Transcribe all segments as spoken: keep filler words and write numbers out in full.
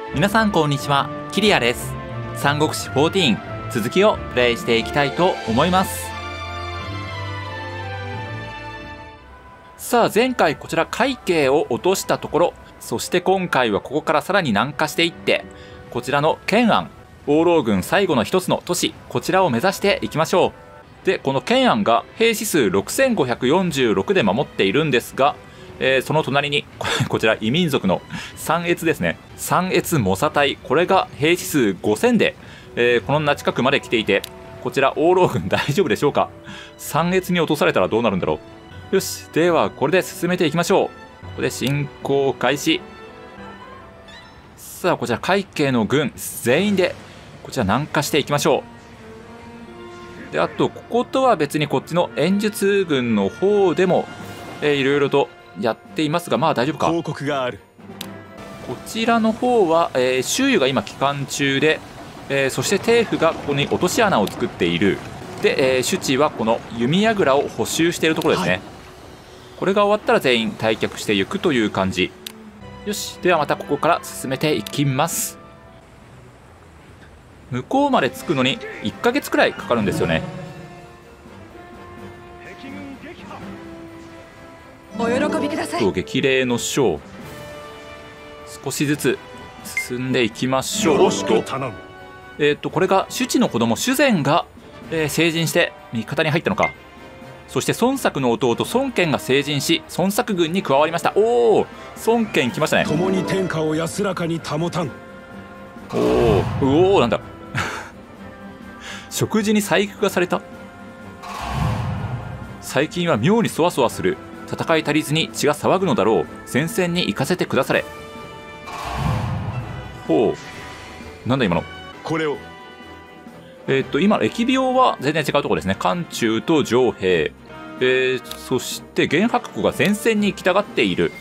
皆さんこんにちは、キリアです。三国志じゅうよん続きをプレイしていきたいと思います。さあ前回こちら海警を落としたところ、そして今回はここからさらに南下していって、こちらの建安、王老軍最後の一つの都市、こちらを目指していきましょう。で、この建安が兵士数ろくせんごひゃくよんじゅうろくで守っているんですが、えー、その隣にこちら異民族の三越ですね、三越猛者隊、これが兵士数ごせんで、えー、こんな近くまで来ていて、こちら王老軍大丈夫でしょうか。三越に落とされたらどうなるんだろう。よし、ではこれで進めていきましょう。ここで進行開始。さあこちら海警の軍全員でこちら南下していきましょう。で、あとこことは別にこっちの演術軍の方でも、えー、いろいろとやっていますが、まあ大丈夫か。 報告がある。 こちらの方は、えー、周囲が今帰還中で、えー、そして政府がここに落とし穴を作っている。で、えー、主治はこの弓櫓を補修しているところですね、はい、これが終わったら全員退却していくという感じ。よし、ではまたここから進めていきます。向こうまで着くのにいっかげつくらいかかるんですよね。 お喜びください。 と激励の章、少しずつ進んでいきましょう。 よろしく頼む。 えっとこれが主治の子供主善が、えー、成人して味方に入ったのか。そして孫作の弟孫権が成人し孫作軍に加わりました。おお、孫権来ましたね。 共に天下を安らかに保たん。 おお、うおー、なんだ食事に細工がされた。最近は妙にそわそわする。戦い足りずに血が騒ぐのだろう。戦線に行かせてくだされ。ほう、なんだ今の。 これを。 えっと今疫病は全然違うところですね。漢中と城兵、えー、そして玄白虎が前線に行きたがっている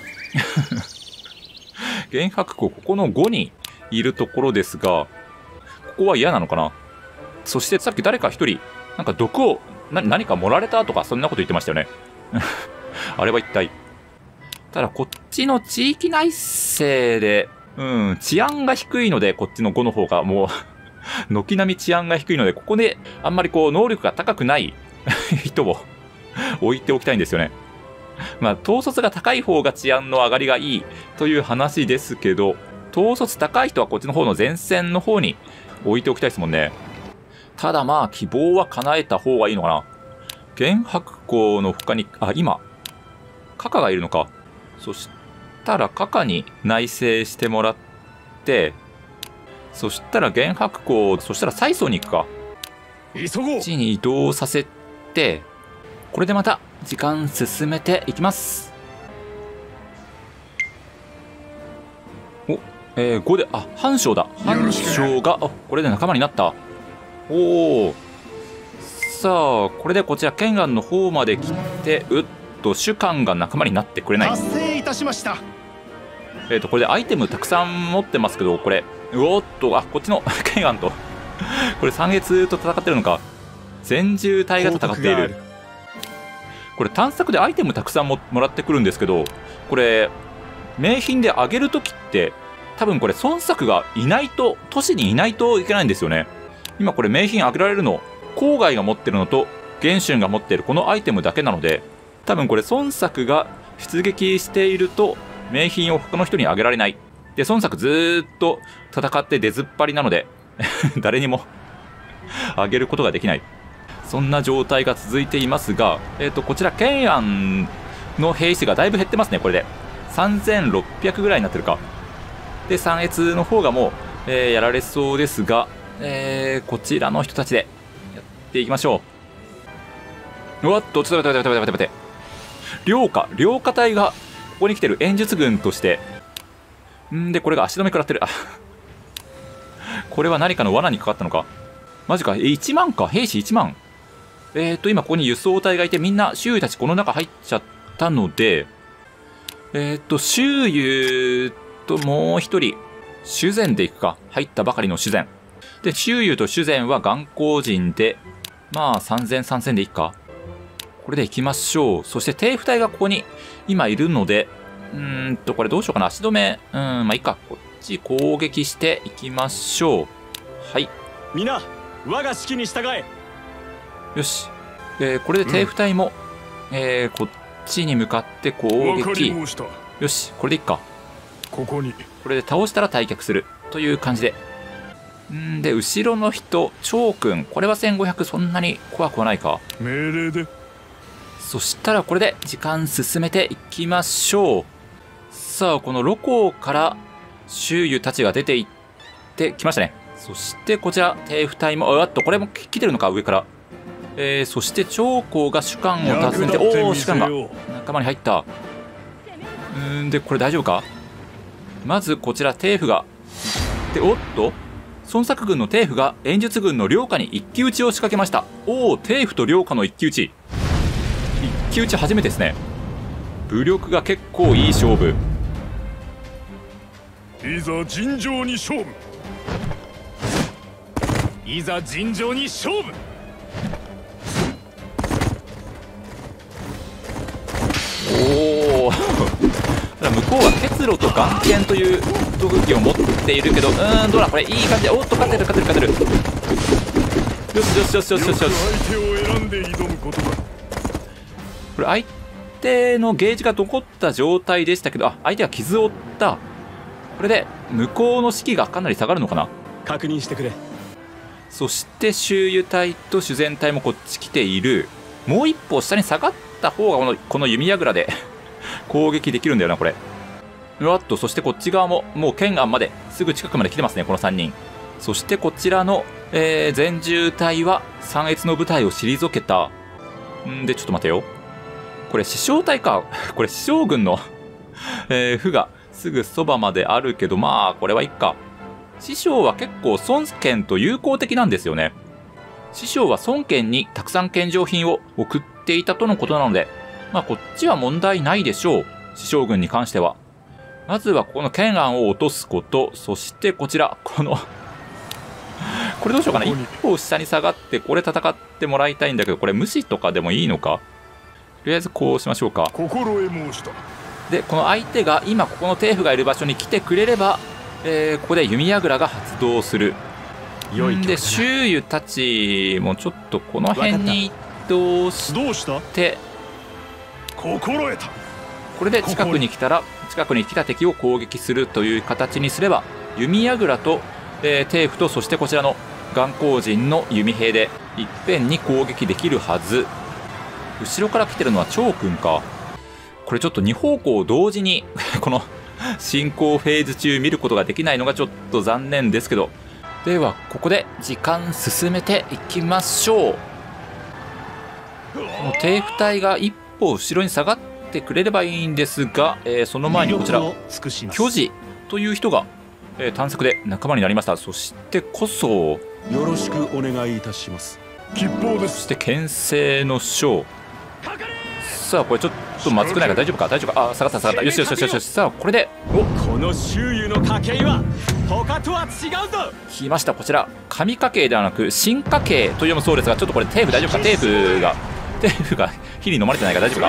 玄白虎ここのごにいるところですが、ここは嫌なのかな。そしてさっき誰か一人なんか毒をな何か盛られたとかそんなこと言ってましたよねあれは一体。ただこっちの地域内政で、うん、治安が低いので、こっちのごの方がもう軒並み治安が低いので、ここであんまりこう能力が高くない人を置いておきたいんですよね。まあ統率が高い方が治安の上がりがいいという話ですけど、統率高い人はこっちの方の前線の方に置いておきたいですもんね。ただまあ希望は叶えた方がいいのかな。玄白虎の他に、あ、今カカがいるのか。そしたらカカに内政してもらって、そしたら玄白虎、そしたら蔡宗に行くか。 急ごう。 こっちに移動させて、これでまた時間進めていきます。お、えー、ごで、あ、半将だ。半将が、あ、これで仲間になった。おお。さあ、これでこちら建安の方まで来て、うっと主官が仲間になってくれない。 達成いたしました。 えっとこれでアイテムたくさん持ってますけど、これうおっと、あ、こっちの建安とこれ三越と戦ってるのか。全獣隊が戦っている。これ探索でアイテムたくさん も, もらってくるんですけど、これ名品であげるときって多分これ孫作がいないと、都市にいないといけないんですよね。今これ名品あげられるの郊外が持ってるのと元春が持ってるこのアイテムだけなので、多分これ孫作が出撃していると名品を他の人にあげられない。で孫作ずーっと戦って出ずっぱりなので誰にもあげることができない、そんな状態が続いていますが、えっとこちら建安の兵士がだいぶ減ってますね。これでさんぜんろっぴゃくぐらいになってるか。で三越の方がもう、えー、やられそうですが、えー、こちらの人たちでやっていきましょう。うわっと、ちょっと待って待って待って待って待って。両家、両家隊がここに来てる演術軍として。んで、これが足止め食らってる。あこれは何かの罠にかかったのか。マジか。え、いちまんか。兵士いちまん。えーと、今ここに輸送隊がいて、みんな周囲たちこの中入っちゃったので、えーと、周遊ともう一人、主善で行くか。入ったばかりの主善。で、周遊と主善は眼光人で、まあさんぜん、さんぜんでいくか。これで行きましょう。そして帝府隊がここに今いるので、うーんと、これどうしようかな。足止め、うーん、まあいいか。こっち攻撃していきましょう。はい。 皆、我が指揮に従え。 よし。えー、これで帝府隊も、うん、えー、こっちに向かって攻撃。よし、これでいっか。 ここに。 これで倒したら退却するという感じで。んで、後ろの人、趙君。これはせんごひゃく、そんなに怖くはないか。 命令で。 そしたらこれで時間進めていきましょう。さあ、この露光から周囲たちが出ていってきましたね。そしてこちら、帝府隊も、あっと、これも来てるのか、上から。えー、そして長江が主官を訪ねて、おお、主官が仲間に入った。うーんで、これ大丈夫か。まずこちら、帝府が。で、おっと孫作軍の帝府が演術軍の領下に一騎打ちを仕掛けました。おお、帝府と領下の一騎打ち。一騎打ち初めてですね。武力が結構いい勝負。 いざ尋常に勝負。 いざ尋常に勝負。 おお向こうは結露と眼剣という特技を持っているけど、うーん、どうだこれ、いい感じで、おっと、勝てる勝てる勝てる。よしよしよしよしよしよし。 相手を選んで挑むことだ。 これ相手のゲージが残った状態でしたけど、あ、相手が傷を負った。これで向こうの士気がかなり下がるのかな。 確認してくれ。 そして周遊隊と主戦隊もこっち来ている。もう一歩下に下がった方がこのこの弓矢倉で攻撃できるんだよなこれ。うわっと、そしてこっち側ももう剣安まですぐ近くまで来てますね、このさんにん。そしてこちらの、えー、全獣隊は三越の部隊を退けた。んでちょっと待てよ、これ師匠隊か。これ師匠軍の、えー、府がすぐそばまであるけど、まあこれはいっか。師匠は結構孫権と友好的なんですよね。師匠は孫権にたくさん献上品を送っていたとのことなので、まあこっちは問題ないでしょう、師匠軍に関しては。まずはこの建安を落とすこと、そしてこちら、このこれどうしようかな。一歩下に下がってこれ戦ってもらいたいんだけど、これ無視とかでもいいのか。とりあえずこうしましょうか。 心得申した。 で、この相手が今ここの帝府がいる場所に来てくれれば、えー、ここで弓矢倉が発動する。んで周囲たちもちょっとこの辺に移動して、 どうした心得た。 これで近くに来たら近くに来た敵を攻撃するという形にすれば、弓矢倉と、えー、帝府とそしてこちらの眼光人の弓兵でいっぺんに攻撃できるはず。後ろから来てるのは趙君か。これちょっとに方向同時にこの進行フェーズ中見ることができないのがちょっと残念ですけど、ではここで時間進めていきましょう。この帝府隊が一歩後ろに下がってくれればいいんですが、えー、その前にこちら巨児という人が、えー、探索で仲間になりました。そしてこそよろしくお願いいたします。吉報です。 そして牽制の将。さあこれちょっとまずくないか。大丈夫か大丈夫か。あ、下がった下がった。よしよしよしよし。さあこれで、 お、この周囲の家系は他とは違うぞ。 来ました。こちら神家系ではなく新家系と読むそうですが、ちょっとこれテープ大丈夫か。テープがテープが火に飲まれてないか。大丈夫か。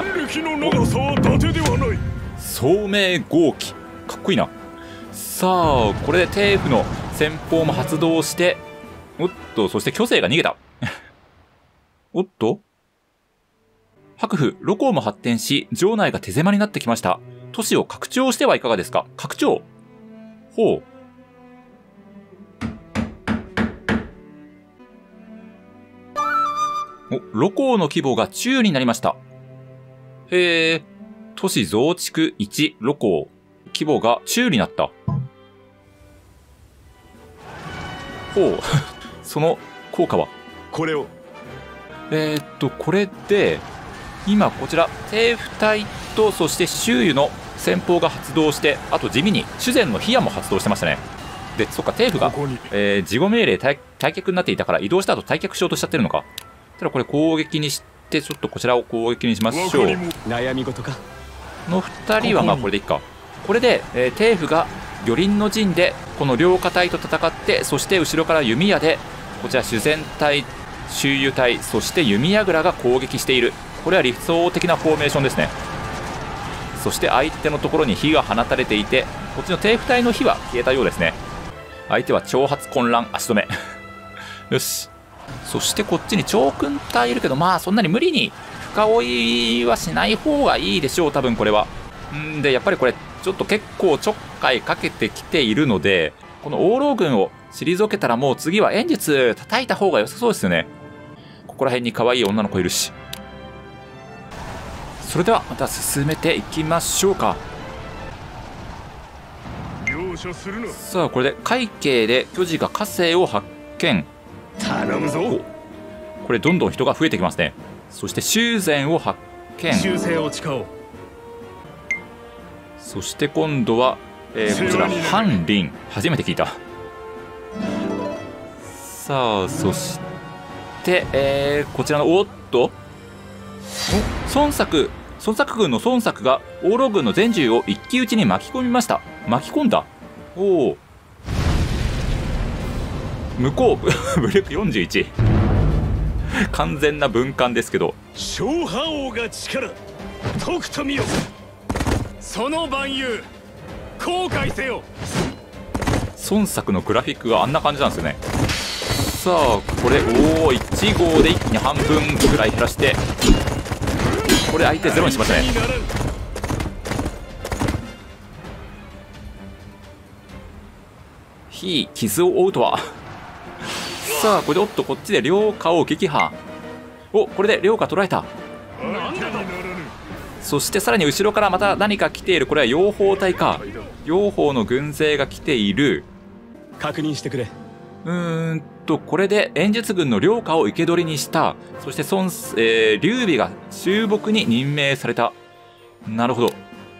聡明豪気、かっこいいな。さあこれでテープの戦法も発動して、おっと、そして巨勢が逃げたおっと、幕府露光も発展し、城内が手狭になってきました。都市を拡張してはいかがですか。拡張。ほう。お、露光の規模が中になりました。へえ、都市増築いち露光。規模が中になった。ほう。その効果はこれを。 えー、っと、これで、今こちら帝府隊とそして周囲の戦法が発動して、あと地味に主前の火矢も発動してましたね。で、そっか、帝府が、えー、事後命令 退, 退却になっていたから移動した後退却しようとしちゃってるのか。ただこれ攻撃にして、ちょっとこちらを攻撃にしましょう。 悩み事か。 のふたりはまあこれでいいか。これで、えー、帝府が魚鱗の陣でこの両下隊と戦って、そして後ろから弓矢でこちら主戦隊、周遊隊、そして弓矢倉が攻撃している。これは理想的なフォーメーションですね。 そして相手のところに火が放たれていて、こっちの帝府隊の火は消えたようですね。相手は挑発混乱足止めよし。そしてこっちに長訓隊いるけど、まあそんなに無理に深追いはしない方がいいでしょう、多分これは。んでやっぱりこれちょっと結構ちょっかいかけてきているので、この王老軍を退けたらもう次は演術叩いた方が良さそうですよね。ここら辺に可愛い女の子いるし。それではまた進めていきましょうか。さあこれで海警で巨児が火星を発見。 頼むぞ。 これどんどん人が増えてきますね。そして修繕を発見。 修正を誓おう。 そして今度は、えー、こちら翰林、初めて聞いた。さあそして、えー、こちらのおっと孫作孫作軍の孫作が王老軍の全従を一騎打ちに巻き込みました。巻き込んだ。おお、向こう武力よんじゅういち完全な分間ですけど、 小覇王が力とくと見よ。その万有後悔せよ。 孫作のグラフィックがあんな感じなんですよね。さあこれおおいち号で一気に半分ぐらい減らして、これ相手ゼロにしましたね。ひ傷を負うとはさあこれでおっとこっちで両家を撃破。おこれで両家捉えた。そしてさらに後ろからまた何か来ている。これは養蜂隊か。養蜂の軍勢が来ている。 確認してくれ。 うーんとこれで演術軍の両家を生け捕りにした。そして孫、えー、劉備が衆牧に任命された。なるほど。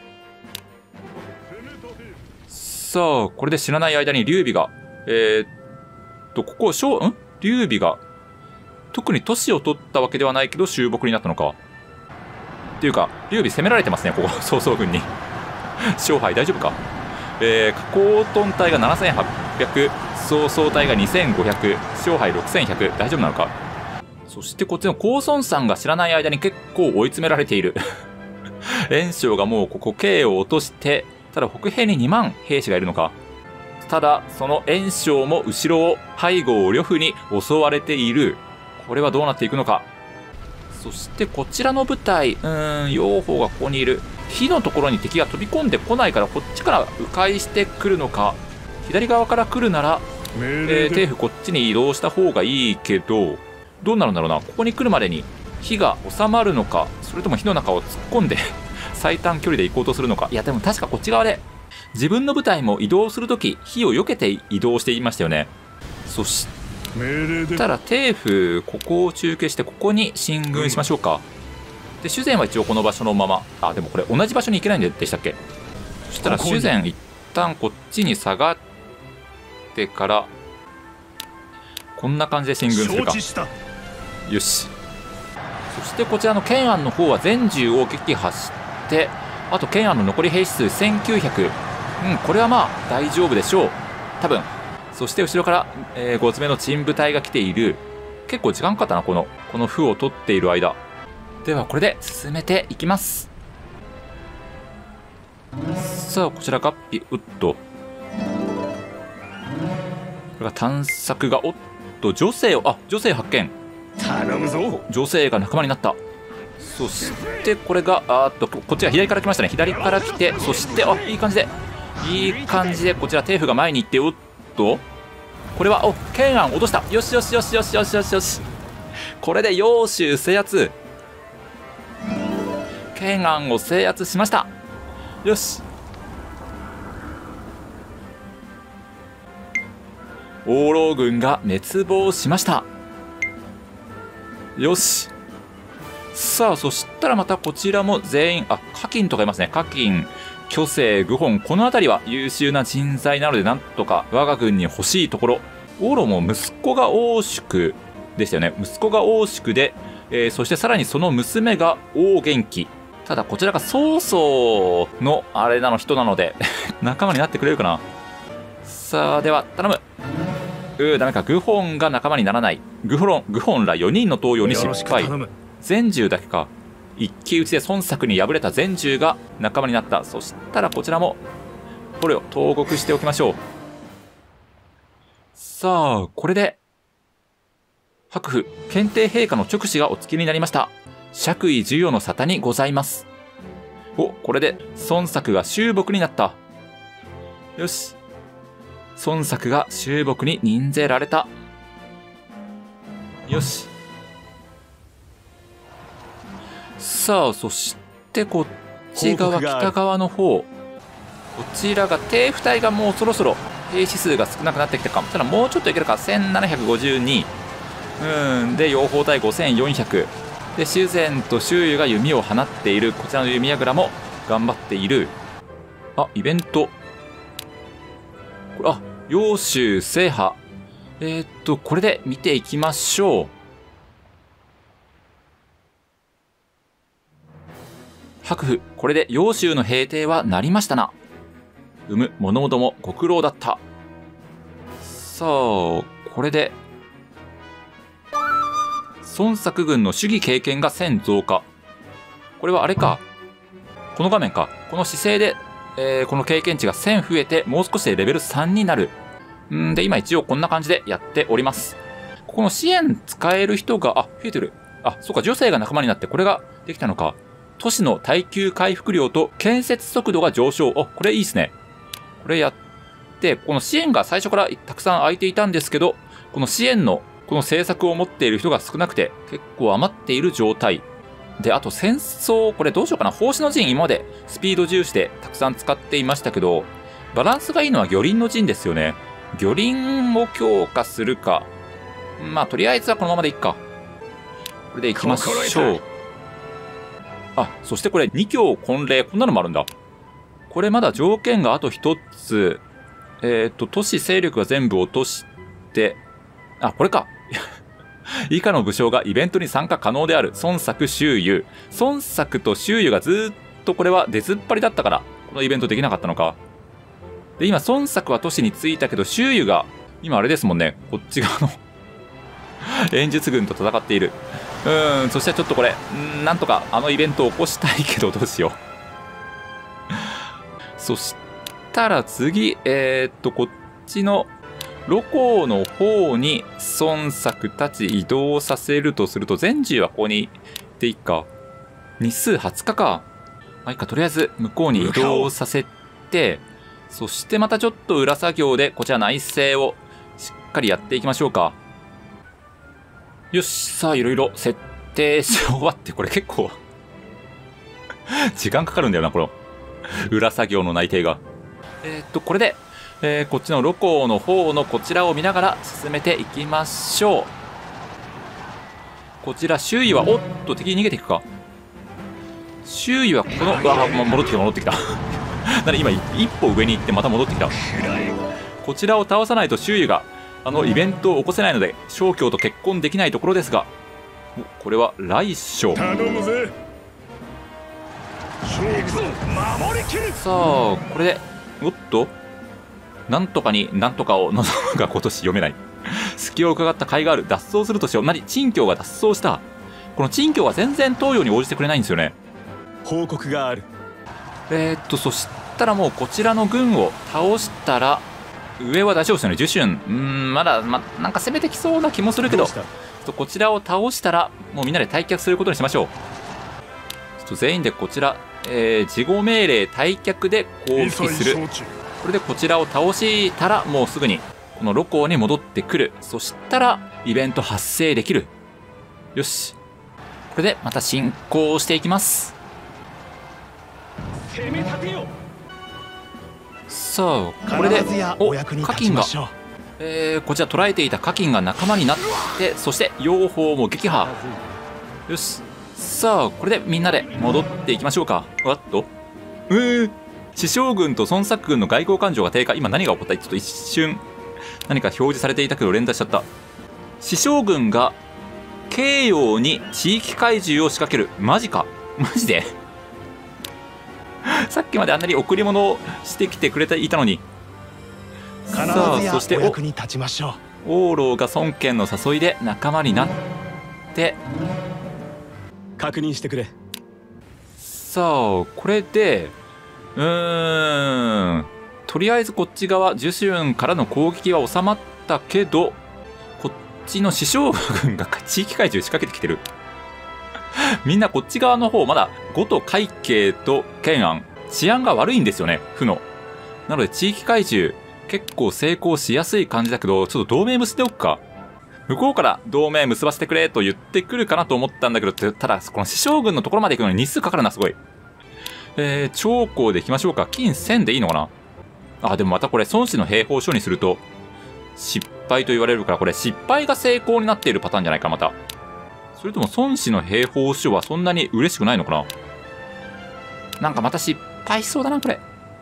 さあこれで知らない間に劉備がえー、っとここ小ん劉備が特に都市を取ったわけではないけど衆牧になったのか。っていうか劉備攻められてますね、ここ曹操軍に勝敗大丈夫か。えー、加工トン隊がななせんはっぴゃく、曹操隊がにせんごひゃく、勝敗ろくせんひゃく、大丈夫なのか。そしてこっちの公孫さんが知らない間に結構追い詰められている袁紹がもうここ慶を落として、ただ北平ににまん兵士がいるのか。ただその袁紹も後ろを背後を呂布に襲われている。これはどうなっていくのか。そしてこちらの部隊、うーん養蜂がここにいる。火のところに敵が飛び込んでこないからこっちから迂回してくるのか。左側から来るなら、えー、帝府こっちに移動した方がいいけど、どうなるんだろうな。ここに来るまでに火が収まるのか、それとも火の中を突っ込んで最短距離で行こうとするのか。いやでも確かこっち側で自分の部隊も移動するとき火を避けて移動していましたよね。そしたら帝府ここを中継してここに進軍しましょうか。で修繕は一応この場所のまま。あでもこれ同じ場所に行けないんでしたっけ。そしたら修繕一旦こっちに下がってからこんな感じで進軍するか。よし。そしてこちらの建安の方は全従を撃破して、あと建安の残り兵士数せんきゅうひゃく。うんこれはまあ大丈夫でしょう多分。そして後ろから、えー、ごつめの陳部隊が来ている。結構時間かかったなこのこの歩を取っている間。ではこれで進めていきます。さあこちらガッピウッド、これが探索がおっと女性をあ女性発見。 頼むぞ。 女性が仲間になった。そしてこれがあーっとこっちが左から来ましたね。左から来て、そしてあいい感じでいい感じでこちら帝府が前に行って、おっとこれはお建安落とした。よしよしよしよしよしよしよし。これで揚州制圧、建安を制圧しました。よし。王老軍が滅亡しました。よし。さあそしたらまたこちらも全員あ家金とかいますね。家金巨星愚本、この辺りは優秀な人材なのでなんとか我が軍に欲しいところ。王老も息子が王宿でしたよね。息子が王宿で、えー、そしてさらにその娘が王元気。ただこちらが曹操のあれなの人なので仲間になってくれるかな。さあでは頼む。うーダメか。愚本が仲間にならない。愚本愚本らよにんの登用に失敗。全従だけか。 一騎打ちで孫作に敗れた善獣が仲間になった。そしたらこちらも捕虜投獄しておきましょう。さあ、これで幕府検定陛下の勅使がお付きになりました。爵位授与の沙汰にございます。お、これで孫作が衆牧になった。よし、孫作が衆牧に任ぜられた。よし。さあ、そしてこっち側、北側の方、こちらが帝府隊がもうそろそろ兵士数が少なくなってきたかも。ただもうちょっといけるか。せんななひゃくごじゅうに。うんで、養蜂隊ごせんよんひゃくで、修繕と周囲が弓を放っている。こちらの弓櫓も頑張っている。あ、イベント、これ、あ、揚州制覇。えー、っとこれで見ていきましょう。幕府、これで揚州の平定はなりましたな。うむ、物々もご苦労だった。さあ、これで孫作軍の主義経験がせん増加。これはあれか、この画面か。この姿勢で、えー、この経験値がせん増えて、もう少しでレベルさんになる。んで、今一応こんな感じでやっております。ここの支援使える人が、あ、増えてる。あ、そうか、女性が仲間になってこれができたのか。都市の耐久回復量と建設速度が上昇。あ、これいいですね。これやって、この支援が最初からたくさん空いていたんですけど、この支援のこの政策を持っている人が少なくて、結構余っている状態。で、あと戦争、これどうしようかな。奉仕の陣、今までスピード重視でたくさん使っていましたけど、バランスがいいのは魚鱗の陣ですよね。魚鱗を強化するか。まあ、とりあえずはこのままでいっか。これでいきましょう。あ、そしてこれ、二強婚礼、こんなのもあるんだ。これまだ条件があと一つ。えっと、都市勢力が全部落として、あ、これか。以下の武将がイベントに参加可能である。孫作、周遊。孫作と周遊がずっとこれは出ずっぱりだったから、このイベントできなかったのか。で、今、孫作は都市に着いたけど、周遊が、今あれですもんね。こっち側の演術軍と戦っている。うーん、そしたらちょっとこれ、んなんとかあのイベントを起こしたいけど、どうしよう。そしたら次、えー、っと、こっちの、露光の方に孫作たち移動させるとすると、善獣はここに行っていいか。日数はつかか。まあいいか、とりあえず向こうに移動させて、そしてまたちょっと裏作業でこちら内政をしっかりやっていきましょうか。よし、さあいろいろ設定し終わって、これ結構時間かかるんだよな、この裏作業の内定が。えー、っと、これで、えー、こっちの露光の方のこちらを見ながら進めていきましょう。こちら周囲は、おっと敵に逃げていくか。周囲はこの、うわ、戻ってきた戻ってきたなに今一歩上に行ってまた戻ってきた。こちらを倒さないと周囲があのイベントを起こせないので、正教と結婚できないところですが、これは来将。頼むぜ。さあ、これで、おっとなんとかになんとかを望むが今年読めない。隙を伺った甲斐がある。脱走するとしよう。なに、陳教が脱走した。この陳教は全然東洋に応じてくれないんですよね。 報告がある。 えー、っと、そしたらもうこちらの軍を倒したら、上は大丈夫ですよね。受春。うーん、まだ、ま、なんか攻めてきそうな気もするけど、ちょっとこちらを倒したら、もうみんなで退却することにしましょう。ちょっと全員でこちら、えー、事後命令退却で攻撃する。これでこちらを倒したら、もうすぐにこの露光に戻ってくる。そしたらイベント発生できる。よし、これでまた進行していきます。さあ、これでお課金が、えー、こちら捕らえていた課金が仲間になって、そして養蜂も撃破。よし、さあこれでみんなで戻っていきましょうか。わっとえー師匠軍と孫作軍の外交感情が低下。今何が起こった？ちょっと一瞬何か表示されていたけど連打しちゃった。師匠軍が慶陽に地域怪獣を仕掛ける。マジか、マジでさっきまであんなに贈り物をしてきてくれていたのに。さあ、そしてお王老が孫権の誘いで仲間になって。 確認してくれ。 さあ、これで、うーん、とりあえずこっち側、ジュシュンからの攻撃は収まったけど、こっちの師匠軍が地域怪獣仕掛けてきてる。みんなこっち側の方、まだ、ゴト、海警とケンアン、治安が悪いんですよね、負の。なので地域怪獣、結構成功しやすい感じだけど、ちょっと同盟結んでおくか。向こうから同盟結ばせてくれと言ってくるかなと思ったんだけど、ただ、この師匠軍のところまで行くのに日数かかるな、すごい。えー、長江で行きましょうか。金せんでいいのかな。あ、でもまたこれ、孫子の兵法書にすると、失敗と言われるから、これ、失敗が成功になっているパターンじゃないか、また。それとも孫子の兵法書はそんなに嬉しくないのかな。なんかまた失敗しそうだな、これ。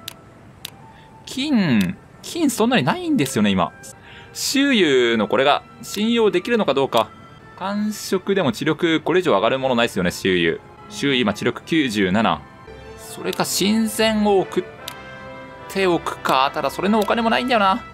金、金そんなにないんですよね、今。周遊のこれが信用できるのかどうか。感触でも知力、これ以上上がるものないですよね、周遊。周遊今知力きゅうじゅうなな。それか新鮮を送っておくか。ただそれのお金もないんだよな。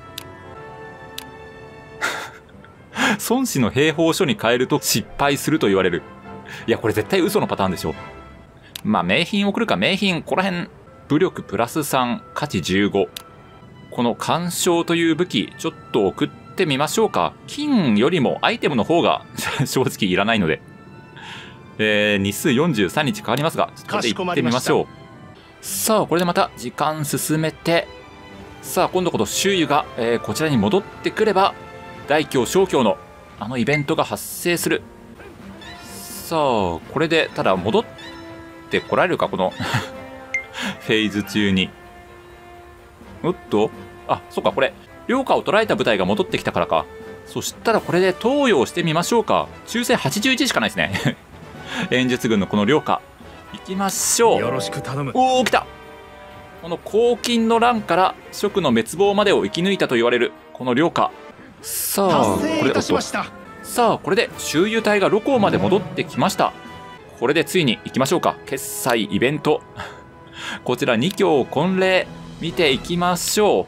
孫子の兵法書に変えると失敗すると言われる。いや、これ絶対嘘のパターンでしょ。まあ、名品送るか、名品、ここら辺、武力プラスさん、価値じゅうご。この干渉という武器、ちょっと送ってみましょうか。金よりもアイテムの方が正直いらないので。えー、日数よんじゅうさんにちかかりますが、ちょっと行ってみましょう。さあ、これでまた時間進めて、さあ、今度こそ周囲が、えー、こちらに戻ってくれば、大凶小凶のあのイベントが発生する。さあ、これで、ただ戻ってこられるか、このフェーズ中に。おっと、あ、そっか、これ、領下を捉えた部隊が戻ってきたからか。そしたらこれで投与をしてみましょうか。忠誠はちじゅういちしかないですね。演術軍のこの領下。行きましょう。 よろしく頼む。 おー、来た。この黄金の乱から蜀の滅亡までを生き抜いたと言われる、この領下。さあ、これ、おっと。さあ、これで周遊隊が露光まで戻ってきました。これでついに行きましょうか。決済イベント。こちらに強婚礼。見ていきましょ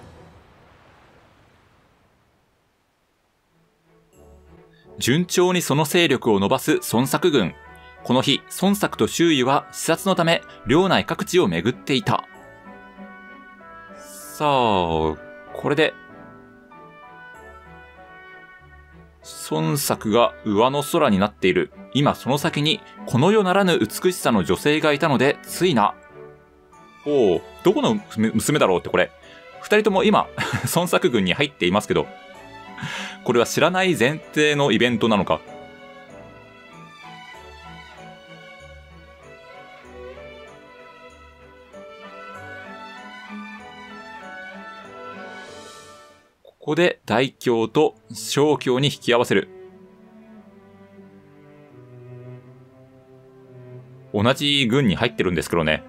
う。順調にその勢力を伸ばす孫作軍。この日、孫作と周囲は視察のため、領内各地を巡っていた。さあ、これで、孫作が上の空になっている。今その先に、この世ならぬ美しさの女性がいたので、ついな。おお、どこの娘だろうってこれ。二人とも今、孫作軍に入っていますけど、これは知らない前提のイベントなのか。ここで大凶と小凶に引き合わせる。同じ軍に入ってるんですけどね。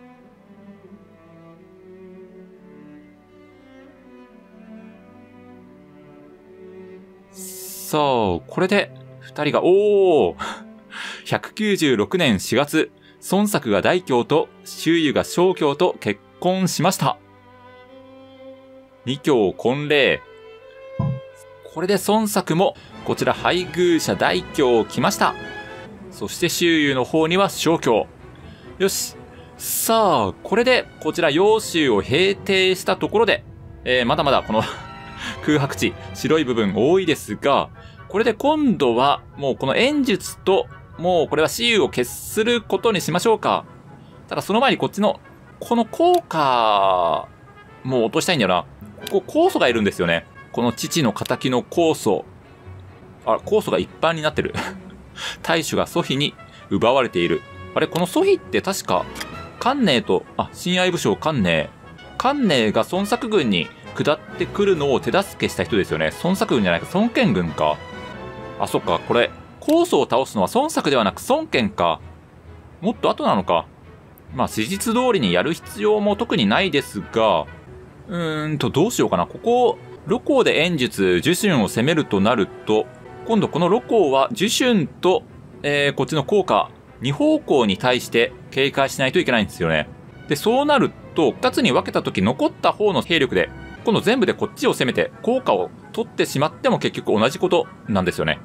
さあ、これで、二人が、おーひゃくきゅうじゅうろくねんしがつ、孫作が大凶と、周囲が小凶と結婚しました。二強婚礼。これで孫作も、こちら配偶者大凶来ました。そして周囲の方には小凶。よし。さあ、これで、こちら揚州を平定したところで、えー、まだまだこの、空白地、白い部分多いですが、これで今度は、もうこの演術と、もうこれは雌雄を決することにしましょうか。ただその前にこっちの、この効果、もう落としたいんだよな。ここ酵素がいるんですよね。この父の仇の酵素。あ、酵素が一般になってる。大主が祖妃に奪われている。あれ、この祖妃って確か、関寧と、あ、親愛武将関寧。関寧が孫作軍に下ってくるのを手助けした人ですよね。孫作軍じゃないか、孫権軍か。あ、そっか、これ、酵素を倒すのは孫作ではなく孫権か。もっと後なのか。まあ、史実通りにやる必要も特にないですが、うーんと、どうしようかな。ここ、露光で演術、呪春を攻めるとなると、今度この露光は呪春と、えー、こっちの効果、二方向に対して警戒しないといけないんですよね。で、そうなると、二つに分けたとき残った方の兵力で、今度全部でこっちを攻めて効果を取ってしまっても結局同じことなんですよね。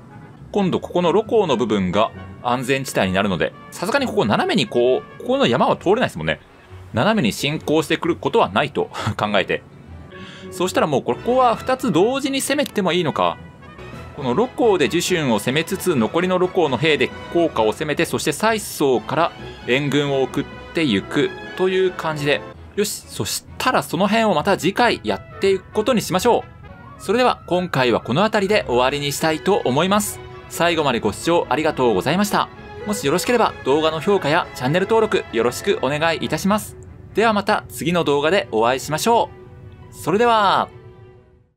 今度ここの露光の部分が安全地帯になるので、さすがにここ斜めにこう、ここの山は通れないですもんね。斜めに進行してくることはないと考えて。そしたらもうここはふたつ同時に攻めてもいいのか。この露光で受春を攻めつつ、残りの露光の兵で効果を攻めて、そして蔡宗から援軍を送っていくという感じで。よし、そしたらその辺をまた次回やっていくことにしましょう。それでは今回はこの辺りで終わりにしたいと思います。最後までご視聴ありがとうございました。もしよろしければ動画の評価やチャンネル登録よろしくお願いいたします。ではまた次の動画でお会いしましょう。それでは。